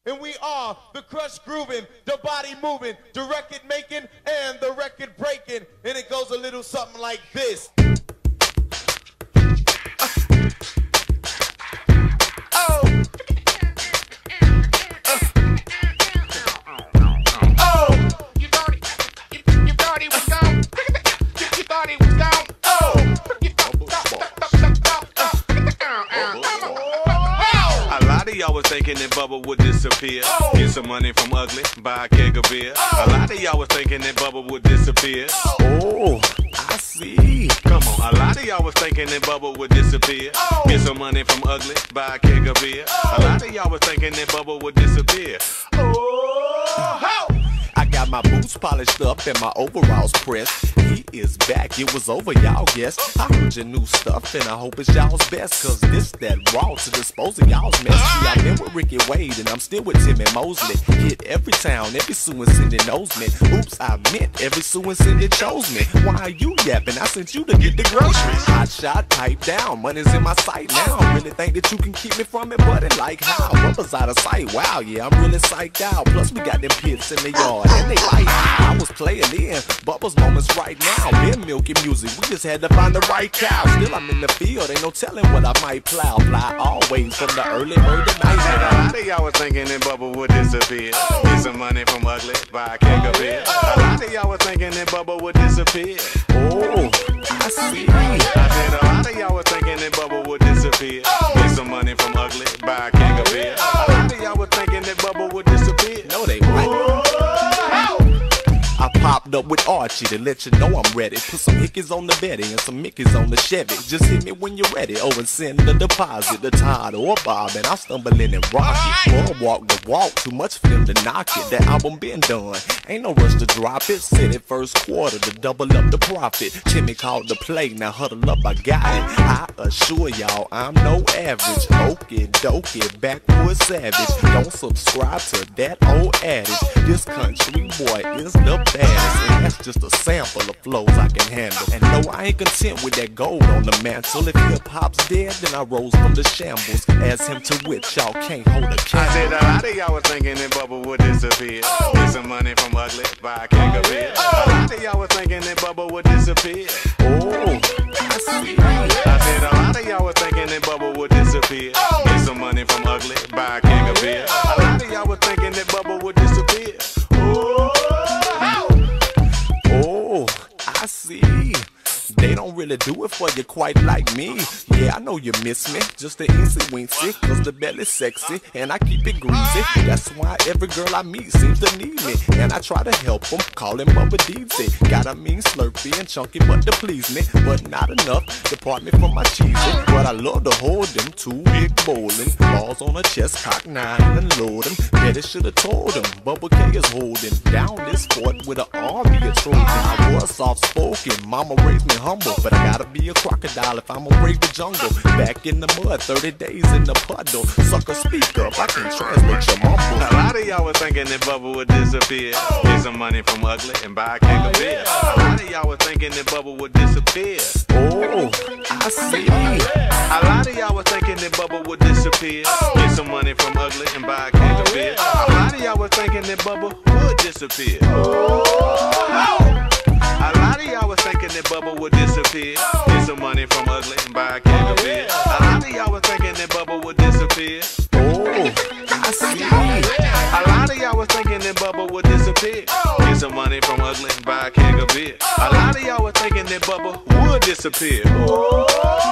And we are the crush grooving, the body moving, the record making, and the record breaking. And it goes a little something like this. Y'all was thinking that Bubba would disappear. Get some money from Ugly, buy a keg of beer. A lot of y'all was thinking that Bubba would disappear. Oh, I see. Come on, a lot of y'all was thinking that Bubba would disappear. Get some money from Ugly, buy a keg of beer. A lot of y'all was thinking that Bubba would disappear. I got my boots polished up and my overalls pressed. He is back, it was over, y'all guess. I heard your new stuff and I hope it's y'all's best. Cause this that raw to dispose of y'all's mess. See, I've been with Ricky Wade and I'm still with Tim and Mosely. Hit every town, every suicide knows me. Oops, I meant every suicide chose me. Why are you yapping? I sent you to get the groceries. Hot shot, pipe down, money's in my sight now. Really think that you can keep me from it, buddy? Like how? Bubba's out of sight, wow, yeah, I'm really psyched out. Plus we got them pits in the yard and they like I was playing in Bubba's moments right now. Been milking music, we just had to find the right cow. Still I'm in the field, ain't no telling what I might plow. Fly always from the early bird to night. A lot of y'all was thinking that Bubba would disappear. Get some money from Ugly, buy a keg of beer. A lot of y'all was thinking that Bubba would disappear. Oh, I see. I said a lot of y'all was thinking that Bubba would disappear. Get some money from Ugly, buy a keg of beer. A lot of y'all was thinking that Bubba would disappear. No, they wouldn't. I popped up with Archie to let you know I'm ready. Put some hickeys on the Betty and some Mickeys on the Chevy. Just hit me when you're ready. Oh, and send the deposit, the Todd or Bob, and I'll stumble in and rock it. Well, walk the walk, too much for them to knock it. That album been done, ain't no rush to drop it. Said it first quarter to double up the profit. Timmy called the play, now huddle up, I got it. I assure y'all, I'm no average. Okie dokie, backwoods savage. Don't subscribe to that old adage. This country boy is the baddest, and that's just a sample of flows I can handle. And no, I ain't content with that gold on the mantle. If hip-hop's dead, then I rose from the shambles. Ask him to which y'all can't hold a candle. I said a lot of y'all was thinking that Bubba would disappear. Get some money from Ugly, buy a keg of beer. A lot of y'all was thinking that Bubba would disappear. Oh, I see. I said a lot of y'all was thinking that Bubba would disappear. Get some money from Ugly, buy a keg of beer. A lot of y'all was thinking that Bubba would disappear. Oh, I see. They don't really do it for you quite like me. Yeah, I know you miss me, just the easy wincy. Cause the belly's sexy and I keep it greasy. That's why every girl I meet seems to need me. And I try to help them, call him Bubba Deepsy. Got a mean slurpy and chunky butt to please me, but not enough to part me from my cheesy. But I love to hold them two big bowling balls on a chest, cock 9 and load them. Betty should've told him, Bubba K is holding down this fort with an army of Trojan. I was soft spoken, mama raised me humble, but I gotta be a crocodile if I'ma brave the jungle. Back in the mud, 30 days in the puddle. Sucker, speak up, I can translate your mumble. A lot of y'all was thinking that Bubba would disappear. Get some money from Ugly and buy a keg of beer. A lot of y'all was thinking that Bubba would disappear. Oh, I see. A lot of y'all was thinking that Bubba would disappear. Get some money from Ugly and buy a keg of beer. A lot of y'all was thinking that Bubba would disappear. A lot of y'all was thinking that Bubba would disappear. Get some money from Ugly and buy a keg of beer. A lot of y'all was thinking that Bubba would disappear. Oh, I see. A lot of y'all was thinking that Bubba would disappear. Get some money from Ugly and buy a keg of beer. A lot of y'all was thinking that Bubba would disappear.